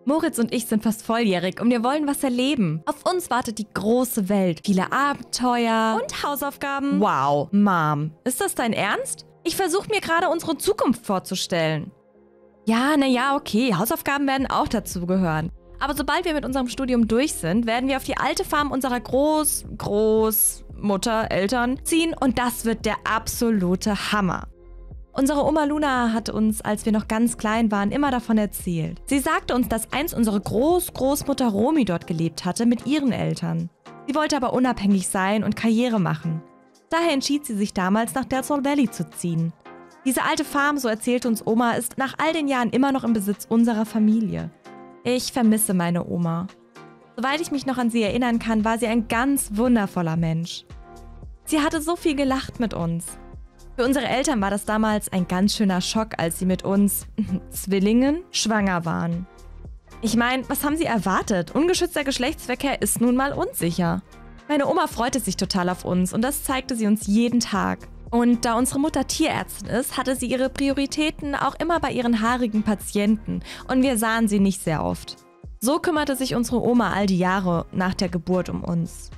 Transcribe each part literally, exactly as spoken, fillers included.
Moritz und ich sind fast volljährig und wir wollen was erleben. Auf uns wartet die große Welt, viele Abenteuer und Hausaufgaben. Wow, Mom, ist das dein Ernst? Ich versuche mir gerade unsere Zukunft vorzustellen. Ja, naja, okay, Hausaufgaben werden auch dazu gehören. Aber sobald wir mit unserem Studium durch sind, werden wir auf die alte Farm unserer Groß-, Großmutter, Eltern ziehen und das wird der absolute Hammer. Unsere Oma Luna hat uns, als wir noch ganz klein waren, immer davon erzählt. Sie sagte uns, dass einst unsere Groß-Großmutter Romy dort gelebt hatte mit ihren Eltern. Sie wollte aber unabhängig sein und Karriere machen. Daher entschied sie sich damals, nach Death Valley zu ziehen. Diese alte Farm, so erzählte uns Oma, ist nach all den Jahren immer noch im Besitz unserer Familie. Ich vermisse meine Oma. Soweit ich mich noch an sie erinnern kann, war sie ein ganz wundervoller Mensch. Sie hatte so viel gelacht mit uns. Für unsere Eltern war das damals ein ganz schöner Schock, als sie mit uns, Zwillingen, schwanger waren. Ich meine, was haben sie erwartet? Ungeschützter Geschlechtsverkehr ist nun mal unsicher. Meine Oma freute sich total auf uns und das zeigte sie uns jeden Tag. Und da unsere Mutter Tierärztin ist, hatte sie ihre Prioritäten auch immer bei ihren haarigen Patienten und wir sahen sie nicht sehr oft. So kümmerte sich unsere Oma all die Jahre nach der Geburt um uns.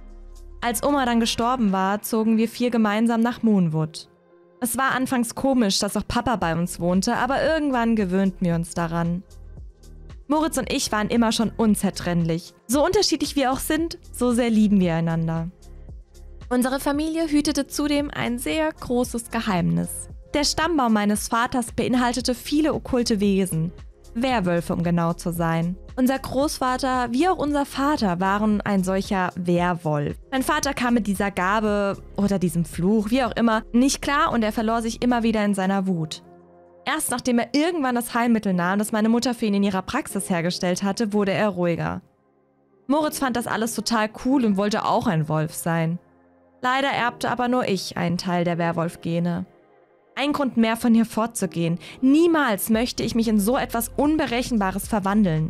Als Oma dann gestorben war, zogen wir vier gemeinsam nach Moonwood. Es war anfangs komisch, dass auch Papa bei uns wohnte, aber irgendwann gewöhnten wir uns daran. Moritz und ich waren immer schon unzertrennlich. So unterschiedlich wir auch sind, so sehr lieben wir einander. Unsere Familie hütete zudem ein sehr großes Geheimnis. Der Stammbaum meines Vaters beinhaltete viele okkulte Wesen. Werwölfe, um genau zu sein. Unser Großvater wie auch unser Vater waren ein solcher Werwolf. Mein Vater kam mit dieser Gabe oder diesem Fluch, wie auch immer, nicht klar und er verlor sich immer wieder in seiner Wut. Erst nachdem er irgendwann das Heilmittel nahm, das meine Mutter für ihn in ihrer Praxis hergestellt hatte, wurde er ruhiger. Moritz fand das alles total cool und wollte auch ein Wolf sein. Leider erbte aber nur ich einen Teil der Werwolf-Gene. Ein Grund mehr, von hier fortzugehen. Niemals möchte ich mich in so etwas Unberechenbares verwandeln.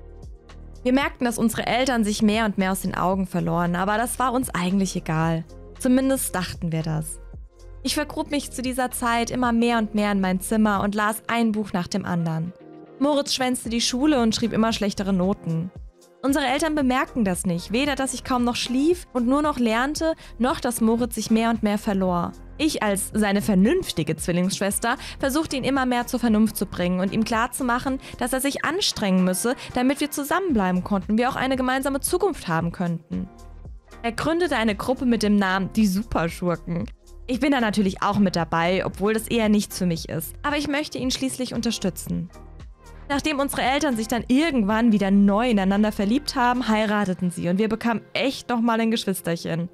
Wir merkten, dass unsere Eltern sich mehr und mehr aus den Augen verloren, aber das war uns eigentlich egal. Zumindest dachten wir das. Ich vergrub mich zu dieser Zeit immer mehr und mehr in mein Zimmer und las ein Buch nach dem anderen. Moritz schwänzte die Schule und schrieb immer schlechtere Noten. Unsere Eltern bemerkten das nicht, weder dass ich kaum noch schlief und nur noch lernte, noch dass Moritz sich mehr und mehr verlor. Ich als seine vernünftige Zwillingsschwester versuchte ihn immer mehr zur Vernunft zu bringen und ihm klarzumachen, dass er sich anstrengen müsse, damit wir zusammenbleiben konnten und wir auch eine gemeinsame Zukunft haben könnten. Er gründete eine Gruppe mit dem Namen Die Superschurken. Ich bin da natürlich auch mit dabei, obwohl das eher nichts für mich ist, aber ich möchte ihn schließlich unterstützen. Nachdem unsere Eltern sich dann irgendwann wieder neu ineinander verliebt haben, heirateten sie und wir bekamen echt nochmal ein Geschwisterchen.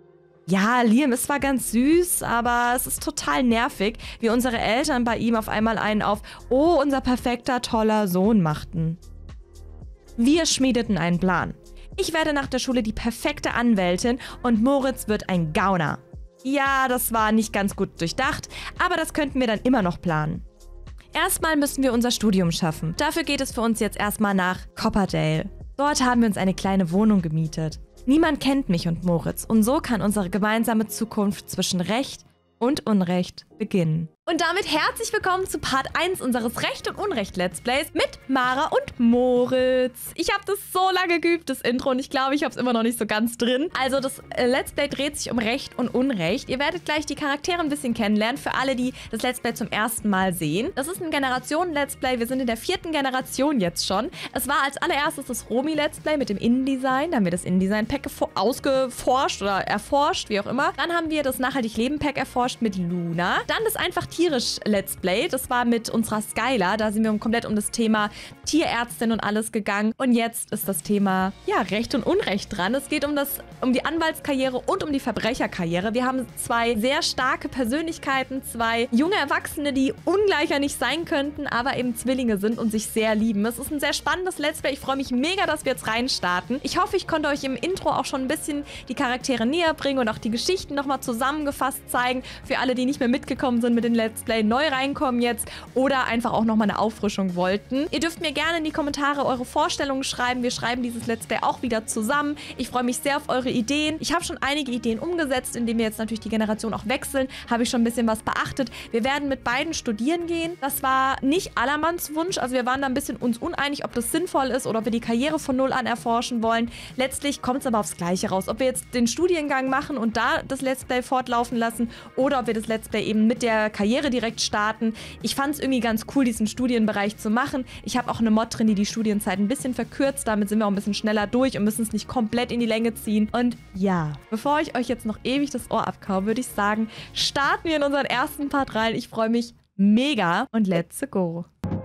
Ja, Liam ist zwar ganz süß, aber es ist total nervig, wie unsere Eltern bei ihm auf einmal einen auf „Oh, unser perfekter, toller Sohn" machten. Wir schmiedeten einen Plan. Ich werde nach der Schule die perfekte Anwältin und Moritz wird ein Gauner. Ja, das war nicht ganz gut durchdacht, aber das könnten wir dann immer noch planen. Erstmal müssen wir unser Studium schaffen. Dafür geht es für uns jetzt erstmal nach Copperdale. Dort haben wir uns eine kleine Wohnung gemietet. Niemand kennt mich und Moritz und so kann unsere gemeinsame Zukunft zwischen Recht und Unrecht beginnen. Und damit herzlich willkommen zu Part eins unseres Recht und Unrecht Let's Plays mit Mara und Moritz. Ich habe das so lange geübt, das Intro, und ich glaube, ich habe es immer noch nicht so ganz drin. Also das äh, Let's Play dreht sich um Recht und Unrecht. Ihr werdet gleich die Charaktere ein bisschen kennenlernen, für alle, die das Let's Play zum ersten Mal sehen. Das ist ein Generationen-Let's Play. Wir sind in der vierten Generation jetzt schon. Es war als allererstes das Romy Let's Play mit dem InDesign. Da haben wir das InDesign-Pack ausgeforscht oder erforscht, wie auch immer. Dann haben wir das Nachhaltig-Leben-Pack erforscht mit Luna. Dann das einfach tierisch Let's Play. Das war mit unserer Skylar. Da sind wir komplett um das Thema Tierärztin und alles gegangen. Und jetzt ist das Thema, ja, Recht und Unrecht dran. Es geht um, das, um die Anwaltskarriere und um die Verbrecherkarriere. Wir haben zwei sehr starke Persönlichkeiten, zwei junge Erwachsene, die ungleicher nicht sein könnten, aber eben Zwillinge sind und sich sehr lieben. Es ist ein sehr spannendes Let's Play. Ich freue mich mega, dass wir jetzt reinstarten. Ich hoffe, ich konnte euch im Intro auch schon ein bisschen die Charaktere näher bringen und auch die Geschichten nochmal zusammengefasst zeigen. Für alle, die nicht mehr mitgekommen sind mit den Let's Let's Play neu reinkommen jetzt oder einfach auch nochmal eine Auffrischung wollten. Ihr dürft mir gerne in die Kommentare eure Vorstellungen schreiben. Wir schreiben dieses Let's Play auch wieder zusammen. Ich freue mich sehr auf eure Ideen. Ich habe schon einige Ideen umgesetzt, indem wir jetzt natürlich die Generation auch wechseln. Habe ich schon ein bisschen was beachtet. Wir werden mit beiden studieren gehen. Das war nicht allermanns Wunsch. Also wir waren da ein bisschen uns uneinig, ob das sinnvoll ist oder ob wir die Karriere von null an erforschen wollen. Letztlich kommt es aber aufs Gleiche raus. Ob wir jetzt den Studiengang machen und da das Let's Play fortlaufen lassen oder ob wir das Let's Play eben mit der Karriere direkt starten. Ich fand es irgendwie ganz cool, diesen Studienbereich zu machen. Ich habe auch eine Mod drin, die die Studienzeit ein bisschen verkürzt. Damit sind wir auch ein bisschen schneller durch und müssen es nicht komplett in die Länge ziehen. Und ja, bevor ich euch jetzt noch ewig das Ohr abkaue, würde ich sagen, starten wir in unseren ersten Part rein. Ich freue mich mega und let's go.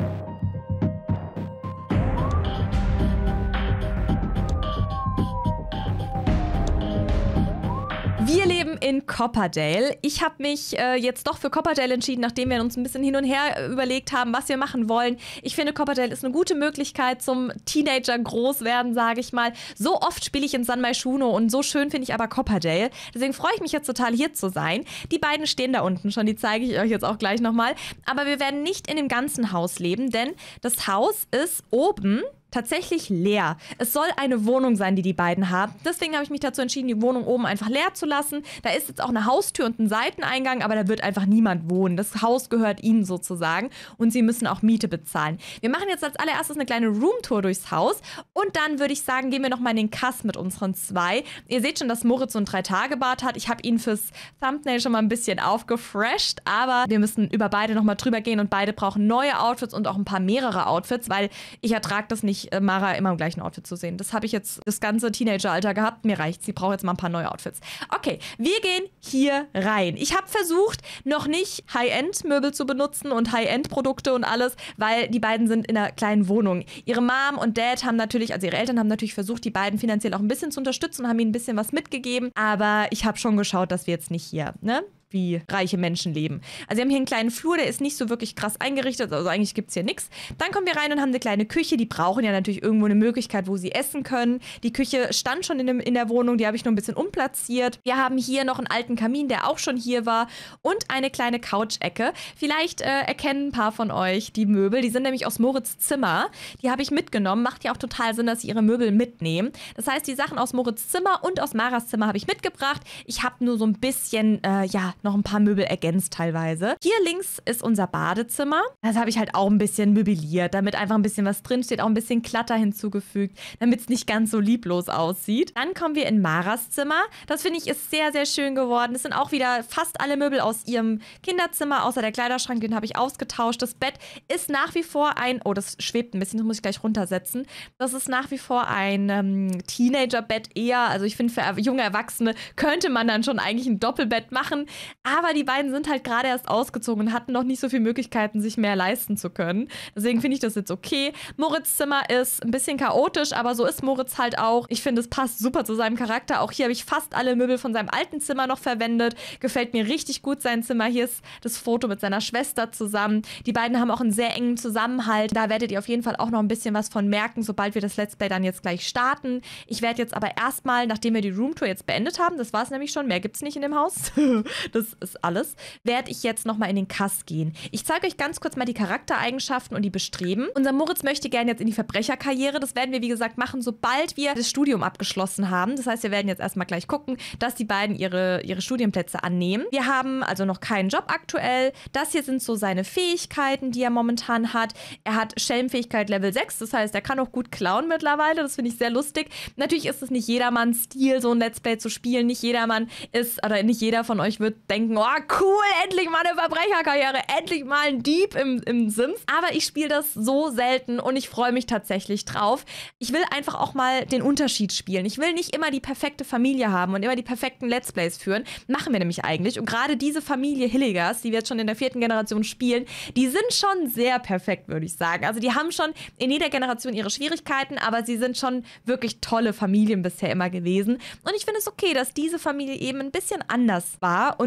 Wir leben in Copperdale. Ich habe mich äh, jetzt doch für Copperdale entschieden, nachdem wir uns ein bisschen hin und her überlegt haben, was wir machen wollen. Ich finde, Copperdale ist eine gute Möglichkeit zum Teenager großwerden, sage ich mal. So oft spiele ich in San Myshuno und so schön finde ich aber Copperdale. Deswegen freue ich mich jetzt total, hier zu sein. Die beiden stehen da unten schon, die zeige ich euch jetzt auch gleich nochmal. Aber wir werden nicht in dem ganzen Haus leben, denn das Haus ist oben tatsächlich leer. Es soll eine Wohnung sein, die die beiden haben. Deswegen habe ich mich dazu entschieden, die Wohnung oben einfach leer zu lassen. Da ist jetzt auch eine Haustür und ein Seiteneingang, aber da wird einfach niemand wohnen. Das Haus gehört ihnen sozusagen und sie müssen auch Miete bezahlen. Wir machen jetzt als allererstes eine kleine Roomtour durchs Haus und dann würde ich sagen, gehen wir nochmal in den Kass mit unseren zwei. Ihr seht schon, dass Moritz so ein Drei-Tage-Bad hat. Ich habe ihn fürs Thumbnail schon mal ein bisschen aufgefresht, aber wir müssen über beide nochmal drüber gehen und beide brauchen neue Outfits und auch ein paar mehrere Outfits, weil ich ertrage das nicht, Mara immer im gleichen Outfit zu sehen. Das habe ich jetzt das ganze Teenageralter gehabt. Mir reicht's. Sie braucht jetzt mal ein paar neue Outfits. Okay, wir gehen hier rein. Ich habe versucht, noch nicht High-End-Möbel zu benutzen und High-End-Produkte und alles, weil die beiden sind in einer kleinen Wohnung. Ihre Mom und Dad haben natürlich, also ihre Eltern haben natürlich versucht, die beiden finanziell auch ein bisschen zu unterstützen und haben ihnen ein bisschen was mitgegeben. Aber ich habe schon geschaut, dass wir jetzt nicht hier, ne? wie reiche Menschen leben. Also wir haben hier einen kleinen Flur, der ist nicht so wirklich krass eingerichtet, also eigentlich gibt es hier nichts. Dann kommen wir rein und haben eine kleine Küche, die brauchen ja natürlich irgendwo eine Möglichkeit, wo sie essen können. Die Küche stand schon in, dem, in der Wohnung, die habe ich nur ein bisschen umplatziert. Wir haben hier noch einen alten Kamin, der auch schon hier war und eine kleine Couch-Ecke. Vielleicht äh, erkennen ein paar von euch die Möbel, die sind nämlich aus Moritz' Zimmer. Die habe ich mitgenommen, macht ja auch total Sinn, dass sie ihre Möbel mitnehmen. Das heißt, die Sachen aus Moritz' Zimmer und aus Maras Zimmer habe ich mitgebracht. Ich habe nur so ein bisschen, äh, ja, noch ein paar Möbel ergänzt teilweise. Hier links ist unser Badezimmer. Das habe ich halt auch ein bisschen möbliert, damit einfach ein bisschen was drin steht, auch ein bisschen Klatter hinzugefügt, damit es nicht ganz so lieblos aussieht. Dann kommen wir in Maras Zimmer. Das finde ich ist sehr, sehr schön geworden. Es sind auch wieder fast alle Möbel aus ihrem Kinderzimmer, außer der Kleiderschrank, den habe ich ausgetauscht. Das Bett ist nach wie vor ein, oh, das schwebt ein bisschen, das muss ich gleich runtersetzen. Das ist nach wie vor ein ähm, Teenager-Bett eher. Also ich finde, für junge Erwachsene könnte man dann schon eigentlich ein Doppelbett machen. Aber die beiden sind halt gerade erst ausgezogen und hatten noch nicht so viele Möglichkeiten, sich mehr leisten zu können. Deswegen finde ich das jetzt okay. Moritz' Zimmer ist ein bisschen chaotisch, aber so ist Moritz halt auch. Ich finde, es passt super zu seinem Charakter. Auch hier habe ich fast alle Möbel von seinem alten Zimmer noch verwendet. Gefällt mir richtig gut sein Zimmer. Hier ist das Foto mit seiner Schwester zusammen. Die beiden haben auch einen sehr engen Zusammenhalt. Da werdet ihr auf jeden Fall auch noch ein bisschen was von merken, sobald wir das Let's Play dann jetzt gleich starten. Ich werde jetzt aber erstmal, nachdem wir die Roomtour jetzt beendet haben, das war es nämlich schon, mehr gibt es nicht in dem Haus. Das ist alles, werde ich jetzt nochmal in den Kass gehen. Ich zeige euch ganz kurz mal die Charaktereigenschaften und die Bestreben. Unser Moritz möchte gerne jetzt in die Verbrecherkarriere. Das werden wir, wie gesagt, machen, sobald wir das Studium abgeschlossen haben. Das heißt, wir werden jetzt erstmal gleich gucken, dass die beiden ihre, ihre Studienplätze annehmen. Wir haben also noch keinen Job aktuell. Das hier sind so seine Fähigkeiten, die er momentan hat. Er hat Schelmfähigkeit Level sechs, das heißt, er kann auch gut klauen mittlerweile. Das finde ich sehr lustig. Natürlich ist es nicht jedermanns Stil, so ein Let's Play zu spielen. Nicht jedermann ist, oder nicht jeder von euch wird denken, oh cool, endlich mal eine Verbrecherkarriere, endlich mal ein Dieb im, im Sims. Aber ich spiele das so selten und ich freue mich tatsächlich drauf. Ich will einfach auch mal den Unterschied spielen. Ich will nicht immer die perfekte Familie haben und immer die perfekten Let's Plays führen. Machen wir nämlich eigentlich. Und gerade diese Familie Hilligers, die wir jetzt schon in der vierten Generation spielen, die sind schon sehr perfekt, würde ich sagen. Also die haben schon in jeder Generation ihre Schwierigkeiten, aber sie sind schon wirklich tolle Familien bisher immer gewesen. Und ich finde es okay, dass diese Familie eben ein bisschen anders war und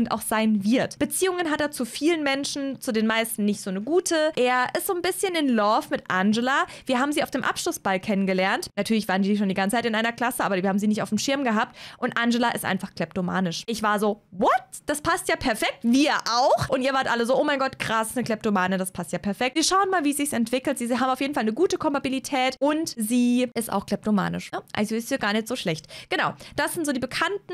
Abend auch sein wird. Beziehungen hat er zu vielen Menschen, zu den meisten nicht so eine gute. Er ist so ein bisschen in Love mit Angela. Wir haben sie auf dem Abschlussball kennengelernt. Natürlich waren die schon die ganze Zeit in einer Klasse, aber wir haben sie nicht auf dem Schirm gehabt. Und Angela ist einfach kleptomanisch. Ich war so, what? Das passt ja perfekt. Wir auch. Und ihr wart alle so, oh mein Gott, krass, eine Kleptomane, das passt ja perfekt. Wir schauen mal, wie es sich entwickelt. Sie haben auf jeden Fall eine gute Kompatibilität und sie ist auch kleptomanisch. Ja, also ist ja gar nicht so schlecht. Genau, das sind so die Bekannten.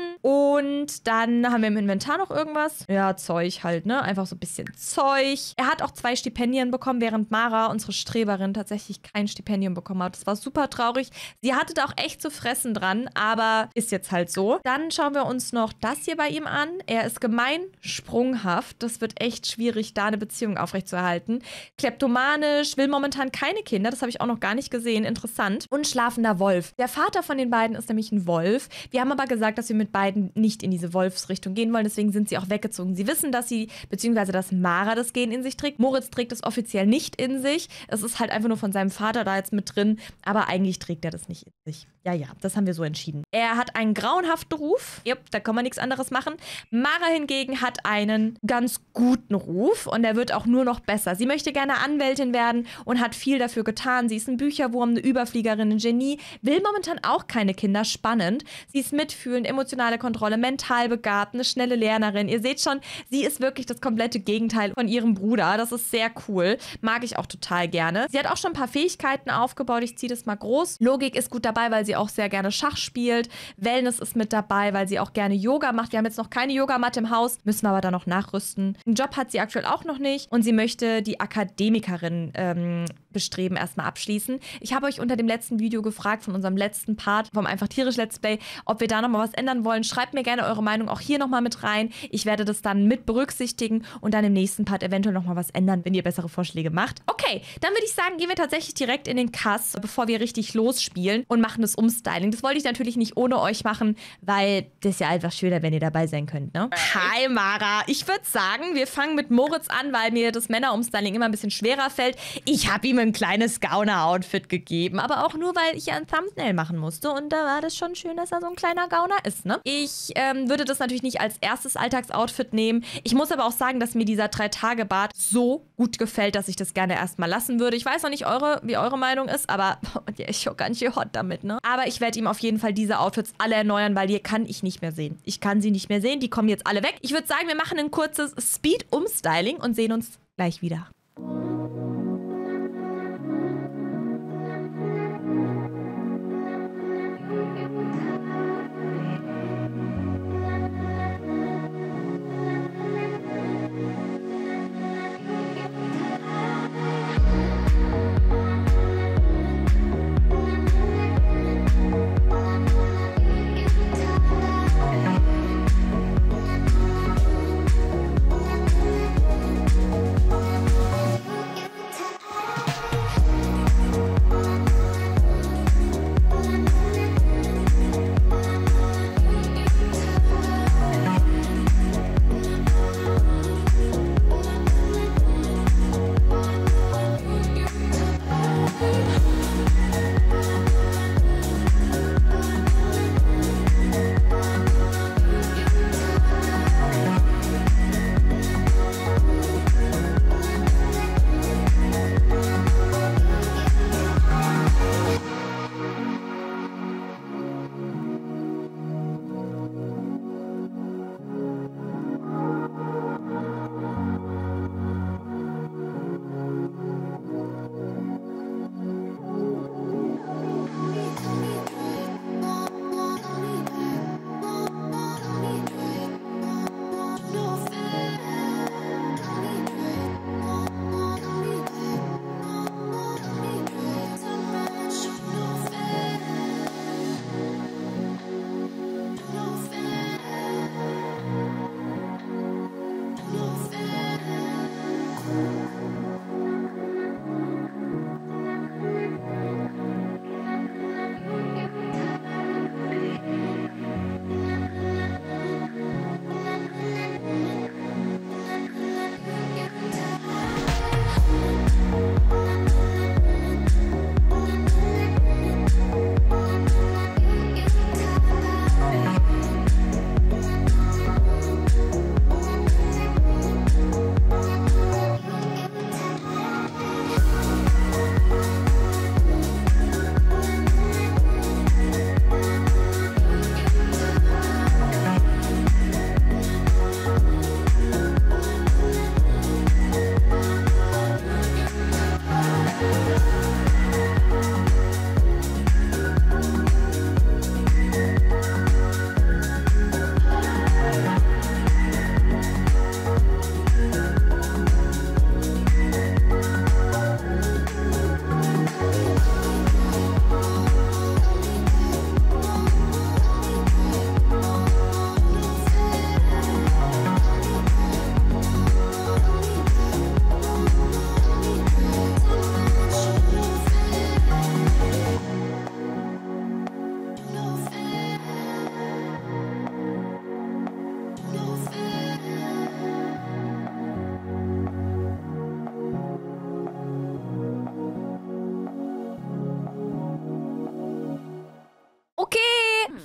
Und dann haben wir im Inventar noch irgendwas. Ja, Zeug halt, ne? Einfach so ein bisschen Zeug. Er hat auch zwei Stipendien bekommen, während Mara, unsere Streberin, tatsächlich kein Stipendium bekommen hat. Das war super traurig. Sie hatte da auch echt zu fressen dran, aber ist jetzt halt so. Dann schauen wir uns noch das hier bei ihm an. Er ist gemein, sprunghaft. Das wird echt schwierig, da eine Beziehung aufrechtzuerhalten. Kleptomanisch, will momentan keine Kinder. Das habe ich auch noch gar nicht gesehen. Interessant. Und schlafender Wolf. Der Vater von den beiden ist nämlich ein Wolf. Wir haben aber gesagt, dass wir mit beiden nicht in diese Wolfsrichtung gehen wollen. Deswegen sind sie auch weggezogen. Sie wissen, dass sie, beziehungsweise dass Mara das Gen in sich trägt. Moritz trägt es offiziell nicht in sich. Es ist halt einfach nur von seinem Vater da jetzt mit drin. Aber eigentlich trägt er das nicht in sich. Ja, ja, das haben wir so entschieden. Er hat einen grauenhaften Ruf. Jupp, da kann man nichts anderes machen. Mara hingegen hat einen ganz guten Ruf und er wird auch nur noch besser. Sie möchte gerne Anwältin werden und hat viel dafür getan. Sie ist ein Bücherwurm, eine Überfliegerin, ein Genie, will momentan auch keine Kinder, spannend. Sie ist mitfühlend, emotionale Kontrolle, mental begabt, eine schnelle Lernerin. Ihr seht schon, sie ist wirklich das komplette Gegenteil von ihrem Bruder. Das ist sehr cool. Mag ich auch total gerne. Sie hat auch schon ein paar Fähigkeiten aufgebaut. Ich ziehe das mal groß. Logik ist gut dabei, weil sie auch sehr gerne Schach spielt. Wellness ist mit dabei, weil sie auch gerne Yoga macht. Wir haben jetzt noch keine Yogamatte im Haus, müssen wir aber da noch nachrüsten. Einen Job hat sie aktuell auch noch nicht und sie möchte die Akademikerin ähm, bestreben, erstmal abschließen. Ich habe euch unter dem letzten Video gefragt, von unserem letzten Part, vom Einfach Tierisch Let's Play, ob wir da nochmal was ändern wollen. Schreibt mir gerne eure Meinung auch hier nochmal mit rein. Ich werde das dann mit berücksichtigen und dann im nächsten Part eventuell nochmal was ändern, wenn ihr bessere Vorschläge macht. Okay, dann würde ich sagen, gehen wir tatsächlich direkt in den Kass, bevor wir richtig losspielen und machen das Umstyling. Das wollte ich natürlich nicht ohne euch machen, weil das ist ja einfach schöner, wenn ihr dabei sein könnt, ne? Hi Mara, ich würde sagen, wir fangen mit Moritz an, weil mir das Männerumstyling immer ein bisschen schwerer fällt. Ich habe ihm ein kleines Gauner-Outfit gegeben, aber auch nur, weil ich ja ein Thumbnail machen musste und da war das schon schön, dass er so ein kleiner Gauner ist, ne? Ich ähm, würde das natürlich nicht als erstes Alltagsoutfit nehmen. Ich muss aber auch sagen, dass mir dieser Drei-Tage-Bart so gut gefällt, dass ich das gerne erstmal lassen würde. Ich weiß noch nicht, eure, wie eure Meinung ist, aber der ist schon ganz schön hot damit, ne? Aber ich werde ihm auf jeden Fall diese Outfits alle erneuern, weil die kann ich nicht mehr sehen. Ich kann sie nicht mehr sehen, die kommen jetzt alle weg. Ich würde sagen, wir machen ein kurzes Speed-Umstyling und sehen uns gleich wieder.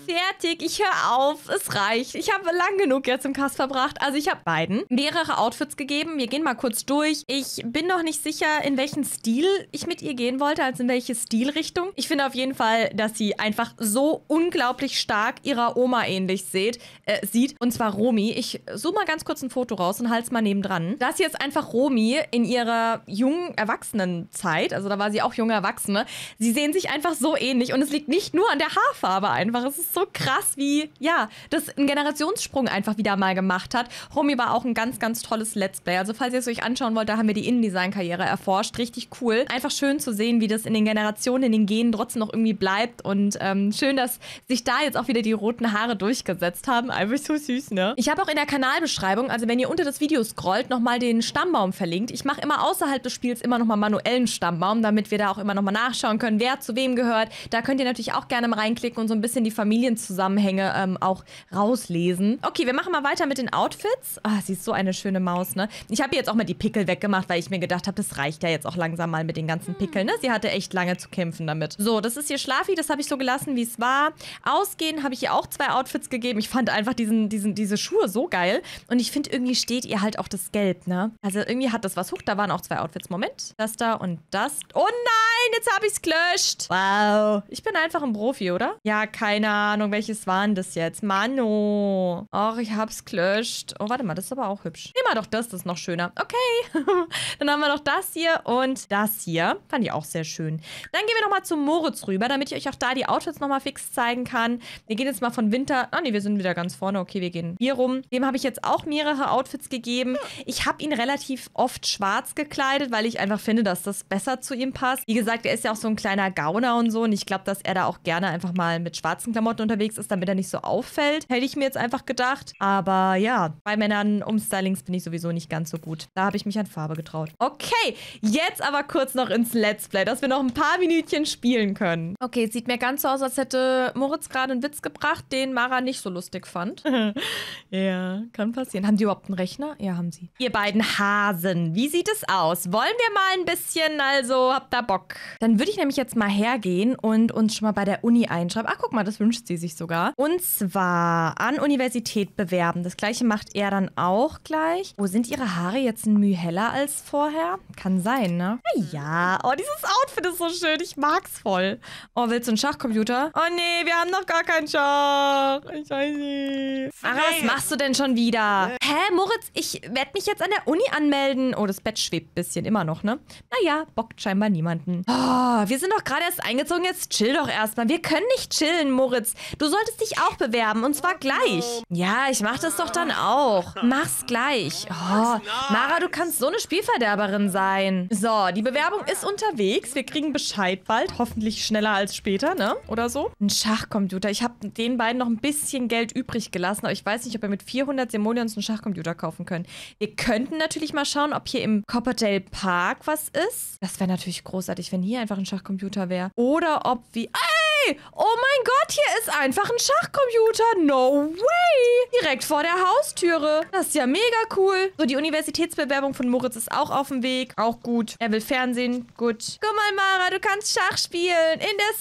Fertig, ich höre auf. Es reicht. Ich habe lang genug jetzt im Cast verbracht. Also ich habe beiden mehrere Outfits gegeben. Wir gehen mal kurz durch. Ich bin noch nicht sicher, in welchen Stil ich mit ihr gehen wollte, also in welche Stilrichtung. Ich finde auf jeden Fall, dass sie einfach so unglaublich stark ihrer Oma ähnlich sieht. Äh, sieht. Und zwar Romy. Ich suche mal ganz kurz ein Foto raus und halte es mal nebendran. Das hier ist einfach Romy in ihrer jungen Erwachsenenzeit. Also da war sie auch junge Erwachsene. Sie sehen sich einfach so ähnlich und es liegt nicht nur an der Haarfarbe einfach. Es ist so krass, wie, ja, das ein Generationssprung einfach wieder mal gemacht hat. Romy war auch ein ganz, ganz tolles Let's Play. Also falls ihr es euch anschauen wollt, da haben wir die Innendesign-Karriere erforscht. Richtig cool. Einfach schön zu sehen, wie das in den Generationen, in den Genen trotzdem noch irgendwie bleibt. Und ähm, schön, dass sich da jetzt auch wieder die roten Haare durchgesetzt haben. Einfach so süß, ne? Ich habe auch in der Kanalbeschreibung, also wenn ihr unter das Video scrollt, nochmal den Stammbaum verlinkt. Ich mache immer außerhalb des Spiels immer nochmal manuellen Stammbaum, damit wir da auch immer nochmal nachschauen können, wer zu wem gehört. Da könnt ihr natürlich auch gerne mal reinklicken und so ein bisschen die Familienzusammenhänge ähm, auch rauslesen. Okay, wir machen mal weiter mit den Outfits. Ah, sie ist so eine schöne Maus, ne? Ich habe jetzt auch mal die Pickel weggemacht, weil ich mir gedacht habe, das reicht ja jetzt auch langsam mal mit den ganzen Pickeln, ne? Sie hatte echt lange zu kämpfen damit. So, das ist hier Schlafi, das habe ich so gelassen, wie es war. Ausgehen habe ich ihr auch zwei Outfits gegeben. Ich fand einfach diesen, diesen, diese Schuhe so geil. Und ich finde, irgendwie steht ihr halt auch das Gelb, ne? Also irgendwie hat das was. Huch, da waren auch zwei Outfits. Moment. Das da und das. Oh nein, jetzt habe ich es gelöscht. Wow. Ich bin einfach ein Profi, oder? Ja, keine Ahnung, welches waren das jetzt? Mano. Och, ich hab's gelöscht. Oh, warte mal, das ist aber auch hübsch. Nehmen wir doch das, das ist noch schöner. Okay. Dann haben wir noch das hier und das hier. Fand ich auch sehr schön. Dann gehen wir nochmal zu Moritz rüber, damit ich euch auch da die Outfits nochmal fix zeigen kann. Wir gehen jetzt mal von Winter... Ah, nee, wir sind wieder ganz vorne. Okay, wir gehen hier rum. Dem habe ich jetzt auch mehrere Outfits gegeben. Ich habe ihn relativ oft schwarz gekleidet, weil ich einfach finde, dass das besser zu ihm passt. Wie gesagt, er ist ja auch so ein kleiner Gauner und so. Und ich glaube, dass er da auch gerne einfach mal mit schwarzen Klamotten unterwegs ist, damit er nicht so auffällt. Hätte ich mir jetzt einfach gedacht. Aber ja, bei Männern Umstylings bin ich sowieso nicht ganz so gut. Da habe ich mich an Farbe getraut. Okay, jetzt aber kurz noch ins Let's Play, dass wir noch ein paar Minütchen spielen können. Okay, es sieht mir ganz so aus, als hätte Moritz gerade einen Witz gebracht, den Mara nicht so lustig fand. Ja, kann passieren. Haben die überhaupt einen Rechner? Ja, haben sie. Ihr beiden Hasen, wie sieht es aus? Wollen wir mal ein bisschen, also habt ihr Bock? Dann würde ich nämlich jetzt mal hergehen und uns schon mal bei der Uni einschreiben. Ach, guck mal, das wünscht sie sich sogar. Und zwar an Universität bewerben. Das gleiche macht er dann auch gleich. Wo sind ihre Haare jetzt ein Mühe heller als vorher? Kann sein, ne? Na ja. Oh, dieses Outfit ist so schön. Ich mag's voll. Oh, willst du einen Schachcomputer? Oh nee, wir haben noch gar keinen Schach. Ich weiß nicht. Ach, was machst du denn schon wieder? Hä, Moritz, ich werde mich jetzt an der Uni anmelden. Oh, das Bett schwebt ein bisschen. Immer noch, ne? Naja, bockt scheinbar niemanden. Oh, wir sind doch gerade erst eingezogen. Jetzt chill doch erstmal. Wir können nicht chillen, Moritz. Du solltest dich auch bewerben. Und zwar gleich. Ja, ich mach das doch dann auch. Mach's gleich. Oh, Mara, du kannst so eine Spielverderberin sein. So, die Bewerbung ist unterwegs. Wir kriegen Bescheid bald. Hoffentlich schneller als später, ne? Oder so. Ein Schachcomputer. Ich habe den beiden noch ein bisschen Geld übrig gelassen. Aber ich weiß nicht, ob wir mit vierhundert Simoleons einen Schachcomputer kaufen können. Wir könnten natürlich mal schauen, ob hier im Copperdale Park was ist. Das wäre natürlich großartig, wenn hier einfach ein Schachcomputer wäre. Oder ob wir... Ey! Oh mein Gott, hier ist einfach ein Schachcomputer. No way! Direkt vor der Haustüre. Das ist ja mega cool. So, die Universitätsbewerbung von Moritz ist auch auf dem Weg. Auch gut. Er will Fernsehen. Gut. Guck mal, Mara, du kannst Schach spielen. In der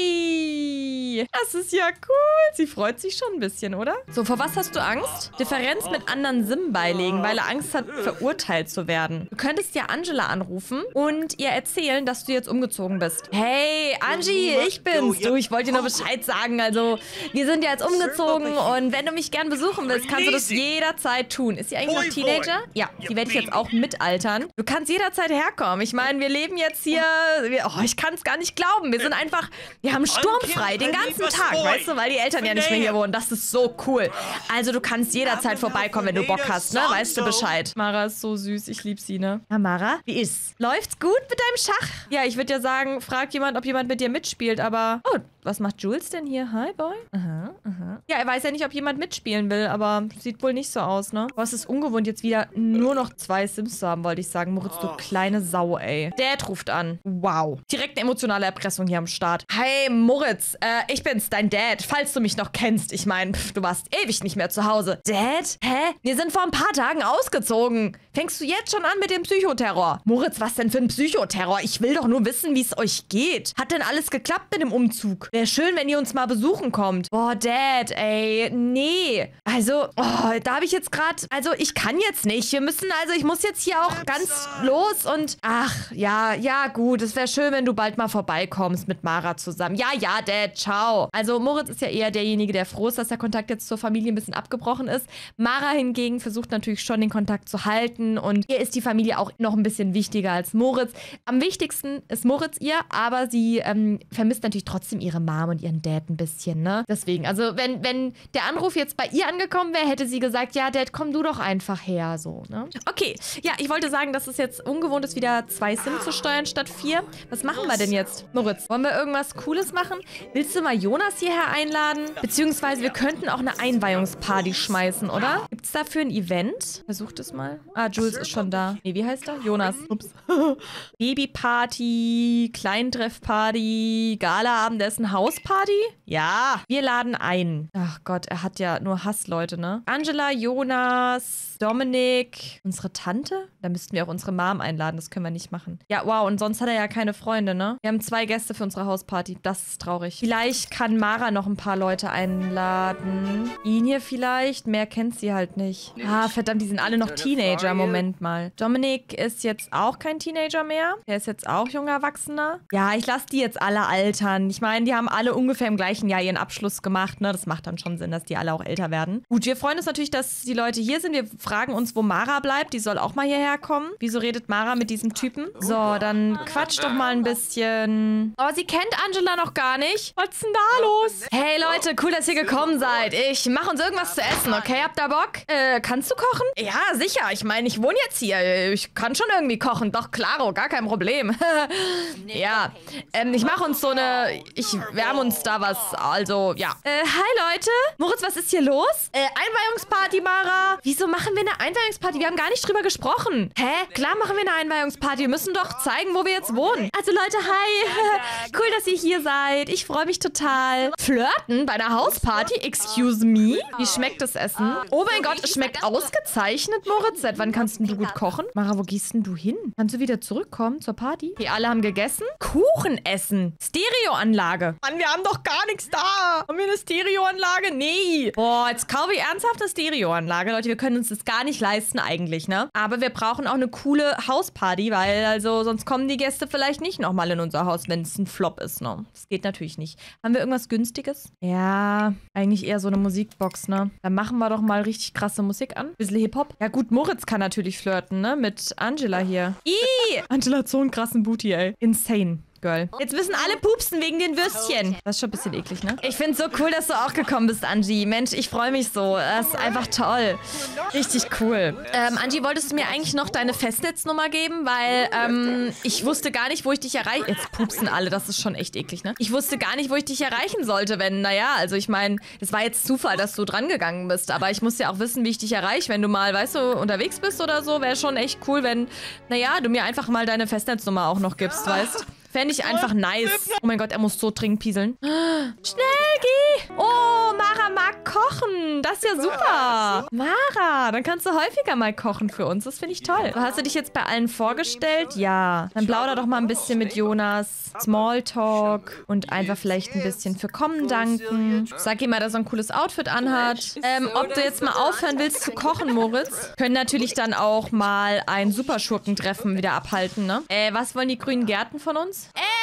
City. Das ist ja cool. Sie freut sich schon ein bisschen, oder? So, vor was hast du Angst? Differenz mit anderen Sim beilegen, weil er Angst hat, verurteilt zu werden. Du könntest ja Angela anrufen und ihr erzählen, dass du jetzt umgezogen bist. Hey, Angie, ich bin's. Du, ich wollte dir nur Bescheid sagen. Also, wir sind ja jetzt umgezogen und wenn du mich gern besuchen willst, kannst du das jederzeit tun. Ist sie eigentlich noch Teenager? Ja, die werde ich jetzt auch mitaltern. Du kannst jederzeit herkommen. Ich meine, wir leben jetzt hier... Wir, oh, ich kann es gar nicht glauben. Wir sind einfach... Wir haben sturmfrei den ganzen Tag, weißt du? Weil die Eltern ja nicht mehr hier wohnen. Das ist so cool. Also, du kannst jederzeit vorbeikommen, wenn du Bock hast, ne? Weißt du Bescheid. Mara ist so süß. Ich liebe sie, ne? Ja, Mara, wie ist's? Läuft's gut mit deinem Schach? Ja, ich würde ja sagen, frag jemand, ob jemand mit dir mitspielt, aber... Oh, was macht Jules denn hier? Hi, Boy? Aha, aha. Ja, er weiß ja nicht, ob jemand mitspielen will, aber sieht wohl nicht so aus, ne? Aber es ist ungewohnt, jetzt wieder nur noch zwei Sims zu haben, wollte ich sagen. Moritz, du kleine Sau, ey. Dad ruft an. Wow. Direkt eine emotionale Erpressung hier am Start. Hey, Moritz, äh, ich bin's, dein Dad, falls du mich noch kennst. Ich meine, du warst ewig nicht mehr zu Hause. Dad? Hä? Wir sind vor ein paar Tagen ausgezogen. Fängst du jetzt schon an mit dem Psychoterror? Moritz, was denn für ein Psychoterror? Ich will doch nur wissen, wie es euch geht. Hat denn alles geklappt mit dem Umzug? Wäre schön, wenn ihr uns mal besuchen kommt. Boah, Dad, ey, nee. Also, oh, da habe ich jetzt gerade, also ich kann jetzt nicht. Wir müssen, also ich muss jetzt hier auch ganz los und, ach, ja, ja, gut. Es wäre schön, wenn du bald mal vorbeikommst mit Mara zusammen. Ja, ja, Dad, ciao. Also Moritz ist ja eher derjenige, der froh ist, dass der Kontakt jetzt zur Familie ein bisschen abgebrochen ist. Mara hingegen versucht natürlich schon, den Kontakt zu halten und ihr ist die Familie auch noch ein bisschen wichtiger als Moritz. Am wichtigsten ist Moritz ihr, aber sie ähm, vermisst natürlich trotzdem ihre Mom und ihren Dad ein bisschen, ne? Deswegen, also wenn, wenn der Anruf jetzt bei ihr angekommen wäre, hätte sie gesagt, ja, Dad, komm du doch einfach her, so, ne? Okay, ja, ich wollte sagen, dass es jetzt ungewohnt ist, wieder zwei Sims zu steuern statt vier. Was machen wir denn jetzt? Moritz, wollen wir irgendwas Cooles machen? Willst du mal Jonas hierher einladen? Beziehungsweise wir könnten auch eine Einweihungsparty schmeißen, oder? Gibt es dafür ein Event? Versucht es mal. Ah, Jules ist schon da. Nee, wie heißt er? Jonas. Ups. Babyparty, Kleintreffparty, Gala-Abendessen, Hausparty? Ja, wir laden ein. Ach Gott, er hat ja nur Hassleute, ne? Angela, Jonas, Dominik, unsere Tante? Da müssten wir auch unsere Mom einladen, das können wir nicht machen. Ja, wow, und sonst hat er ja keine Freunde, ne? Wir haben zwei Gäste für unsere Hausparty. Das ist traurig. Vielleicht kann Mara noch ein paar Leute einladen. Ihn hier vielleicht? Mehr kennt sie halt nicht. Ah, verdammt, die sind alle noch Teenager. Moment mal. Dominik ist jetzt auch kein Teenager mehr. Der ist jetzt auch junger Erwachsener. Ja, ich lasse die jetzt alle altern. Ich meine, die haben alle ungefähr im gleichen Jahr ihren Abschluss gemacht, ne? Das macht dann schon Sinn, dass die alle auch älter werden. Gut, wir freuen uns natürlich, dass die Leute hier sind. Wir fragen uns, wo Mara bleibt. Die soll auch mal hierher kommen. Wieso redet Mara mit diesem Typen? So, dann quatsch doch mal ein bisschen. Aber sie kennt Angela noch gar nicht. Was ist denn da los? Hey Leute, cool, dass ihr gekommen seid. Ich mache uns irgendwas zu essen, okay? Habt ihr Bock? Äh, kannst du kochen? Ja, sicher. Ich meine, ich wohne jetzt hier. Ich kann schon irgendwie kochen. Doch, klaro, gar kein Problem. Ja, ähm, ich mache uns so eine... Ich wärme uns da was. Also, ja. Äh, hi Leute. Moritz, was ist hier los? Äh, Einweihungsparty, Mara. Wieso machen wir eine Einweihungsparty? Wir haben gar nicht drüber gesprochen. Hä? Klar machen wir eine Einweihungsparty. Wir müssen doch zeigen, wo wir jetzt wohnen. Also Leute, hi. Cool, dass ihr hier seid. Ich freue mich total. Flirten bei einer Hausparty? Excuse me? Wie schmeckt das Essen? Oh mein Gott, es schmeckt ausgezeichnet, Moritz. Seit wann kannst denn du gut kochen? Mara, wo gehst denn du hin? Kannst du wieder zurückkommen zur Party? Okay, alle haben gegessen? Kuchen essen. Stereoanlage. Mann, wir haben doch gar nichts da. Haben wir eine Stereoanlage? Nee. Boah, jetzt kaufe ich ernsthaft eine Stereoanlage. Leute, wir können uns das gar nicht leisten eigentlich, ne? Aber wir brauchen auch eine coole Hausparty, weil also sonst kommen die Gäste vielleicht nicht nochmal in unser Haus, wenn es ein Flop ist, ne? Das geht natürlich nicht. Haben wir irgendwas Günstiges? Ja, eigentlich eher so eine Musikbox, ne? Dann machen wir doch mal richtig krasse Musik an. Bisschen Hip-Hop. Ja gut, Moritz kann natürlich flirten, ne? Mit Angela hier. Ih! Angela hat so einen krassen Booty, ey. Insane. Girl. Jetzt müssen alle pupsen wegen den Würstchen. Das ist schon ein bisschen eklig, ne? Ich finde es so cool, dass du auch gekommen bist, Angie. Mensch, ich freue mich so. Das ist einfach toll. Richtig cool. Ähm, Angie, wolltest du mir eigentlich noch deine Festnetznummer geben? Weil, ähm, ich wusste gar nicht, wo ich dich erreiche. Jetzt pupsen alle, das ist schon echt eklig, ne? Ich wusste gar nicht, wo ich dich erreichen sollte, wenn, naja, also ich meine, es war jetzt Zufall, dass du dran gegangen bist, aber ich muss ja auch wissen, wie ich dich erreiche, wenn du mal, weißt du, unterwegs bist oder so. Wäre schon echt cool, wenn, naja, du mir einfach mal deine Festnetznummer auch noch gibst, weißt? Fände ich einfach nice. Oh mein Gott, er muss so dringend pieseln. Schnell, geh! Oh, Mara mag kochen. Das ist ja super. Mara, dann kannst du häufiger mal kochen für uns. Das finde ich toll. Hast du dich jetzt bei allen vorgestellt? Ja. Dann plauder doch mal ein bisschen mit Jonas. Smalltalk. Und einfach vielleicht ein bisschen für Kommen danken. Sag ihm mal, dass er ein cooles Outfit anhat. Ähm, ob du jetzt mal aufhören willst zu kochen, Moritz? Können natürlich dann auch mal ein Superschurkentreffen wieder abhalten, ne? Äh, was wollen die grünen Gärten von uns?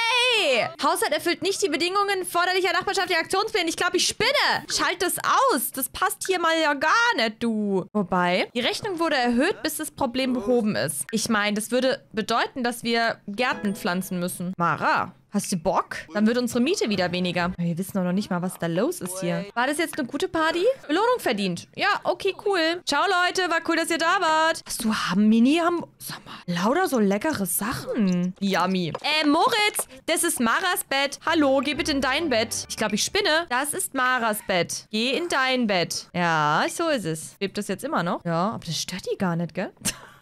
Ey! Haushalt erfüllt nicht die Bedingungen forderlicher nachbarschaftlicher Aktionspläne. Ich glaube, ich spinne. Schalt das aus. Das passt hier mal ja gar nicht, du. Wobei, die Rechnung wurde erhöht, bis das Problem behoben ist. Ich meine, das würde bedeuten, dass wir Gärten pflanzen müssen. Mara, hast du Bock? Dann wird unsere Miete wieder weniger. Wir wissen doch noch nicht mal, was da los ist hier. War das jetzt eine gute Party? Belohnung verdient. Ja, okay, cool. Ciao, Leute. War cool, dass ihr da wart. Was du haben, Mini haben... Sag mal, lauter so leckere Sachen. Yummy. Äh, Moritz, das ist Maras Bett. Hallo, geh bitte in dein Bett. Ich glaube, ich spinne. Das ist Maras Bett. Geh in dein Bett. Ja, so ist es. Lebt das jetzt immer noch? Ja, aber das stört die gar nicht, gell?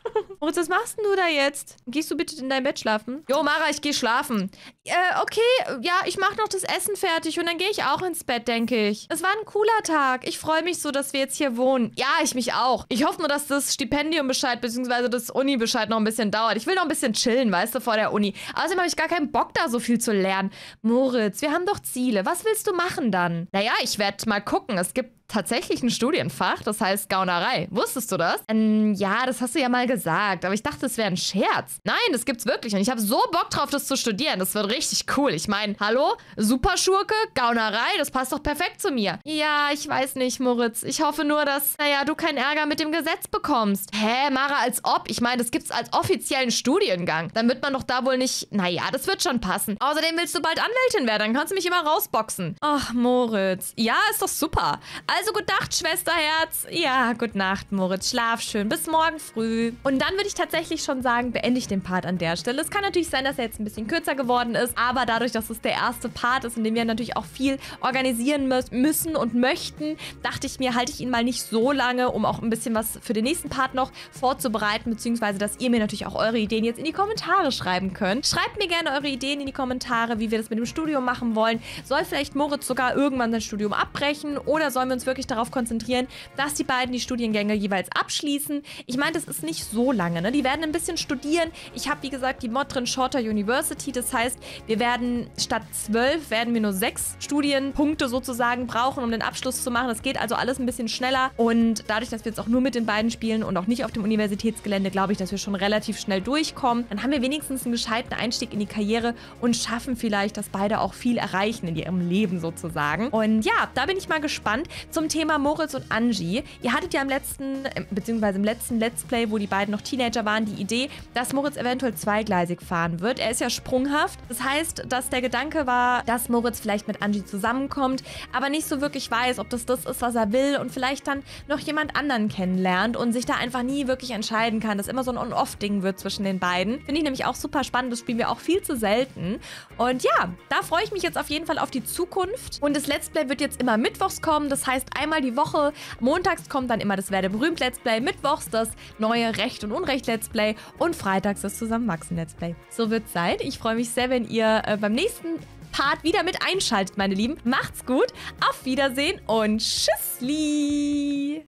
Moritz, was machst denn du da jetzt? Gehst du bitte in dein Bett schlafen? Jo, Mara, ich gehe schlafen. Äh, okay, ja, ich mache noch das Essen fertig und dann gehe ich auch ins Bett, denke ich. Es war ein cooler Tag. Ich freue mich so, dass wir jetzt hier wohnen. Ja, ich mich auch. Ich hoffe nur, dass das Stipendiumbescheid bzw. das Uni-Bescheid noch ein bisschen dauert. Ich will noch ein bisschen chillen, weißt du, vor der Uni. Außerdem habe ich gar keinen Bock, da so viel zu lernen. Moritz, wir haben doch Ziele. Was willst du machen dann? Naja, ich werde mal gucken. Es gibt tatsächlich ein Studienfach, das heißt Gaunerei. Wusstest du das? Ähm, ja, das hast du ja mal gesagt, aber ich dachte, es wäre ein Scherz. Nein, das gibt's wirklich und ich habe so Bock drauf, das zu studieren. Das wird richtig cool. Ich meine, hallo? Superschurke? Gaunerei? Das passt doch perfekt zu mir. Ja, ich weiß nicht, Moritz. Ich hoffe nur, dass, naja, du keinen Ärger mit dem Gesetz bekommst. Hä, Mara, als ob? Ich meine, das gibt's als offiziellen Studiengang. Dann wird man doch da wohl nicht... Naja, das wird schon passen. Außerdem willst du bald Anwältin werden, dann kannst du mich immer rausboxen. Ach, Moritz. Ja, ist doch super. Also gute Nacht, Schwesterherz. Ja, gute Nacht, Moritz. Schlaf schön. Bis morgen früh. Und dann würde ich tatsächlich schon sagen, beende ich den Part an der Stelle. Es kann natürlich sein, dass er jetzt ein bisschen kürzer geworden ist, aber dadurch, dass es der erste Part ist, in dem wir natürlich auch viel organisieren mü müssen und möchten, dachte ich mir, halte ich ihn mal nicht so lange, um auch ein bisschen was für den nächsten Part noch vorzubereiten, beziehungsweise, dass ihr mir natürlich auch eure Ideen jetzt in die Kommentare schreiben könnt. Schreibt mir gerne eure Ideen in die Kommentare, wie wir das mit dem Studium machen wollen. Soll vielleicht Moritz sogar irgendwann sein Studium abbrechen oder sollen wir uns wirklich darauf konzentrieren, dass die beiden die Studiengänge jeweils abschließen? Ich meine, das ist nicht so lange, ne? Die werden ein bisschen studieren. Ich habe, wie gesagt, die Mod drin Shorter University. Das heißt, wir werden statt zwölf, werden wir nur sechs Studienpunkte sozusagen brauchen, um den Abschluss zu machen. Das geht also alles ein bisschen schneller. Und dadurch, dass wir jetzt auch nur mit den beiden spielen und auch nicht auf dem Universitätsgelände, glaube ich, dass wir schon relativ schnell durchkommen. Dann haben wir wenigstens einen gescheiten Einstieg in die Karriere und schaffen vielleicht, dass beide auch viel erreichen in ihrem Leben sozusagen. Und ja, da bin ich mal gespannt. Zum Thema Moritz und Angie. Ihr hattet ja im letzten, beziehungsweise im letzten Let's Play, wo die beiden noch Teenager waren, die Idee, dass Moritz eventuell zweigleisig fahren wird. Er ist ja sprunghaft. Das heißt, dass der Gedanke war, dass Moritz vielleicht mit Angie zusammenkommt, aber nicht so wirklich weiß, ob das das ist, was er will und vielleicht dann noch jemand anderen kennenlernt und sich da einfach nie wirklich entscheiden kann, dass immer so ein On-Off-Ding wird zwischen den beiden. Finde ich nämlich auch super spannend. Das spielen wir auch viel zu selten. Und ja, da freue ich mich jetzt auf jeden Fall auf die Zukunft. Und das Let's Play wird jetzt immer mittwochs kommen. Das heißt, einmal die Woche. Montags kommt dann immer das Werde berühmt Let's Play, mittwochs das neue Recht und Unrecht Let's Play und freitags das Zusammenwachsen Let's Play. So wird's sein. Ich freue mich sehr, wenn ihr äh, beim nächsten Part wieder mit einschaltet, meine Lieben. Macht's gut, auf Wiedersehen und Tschüssli!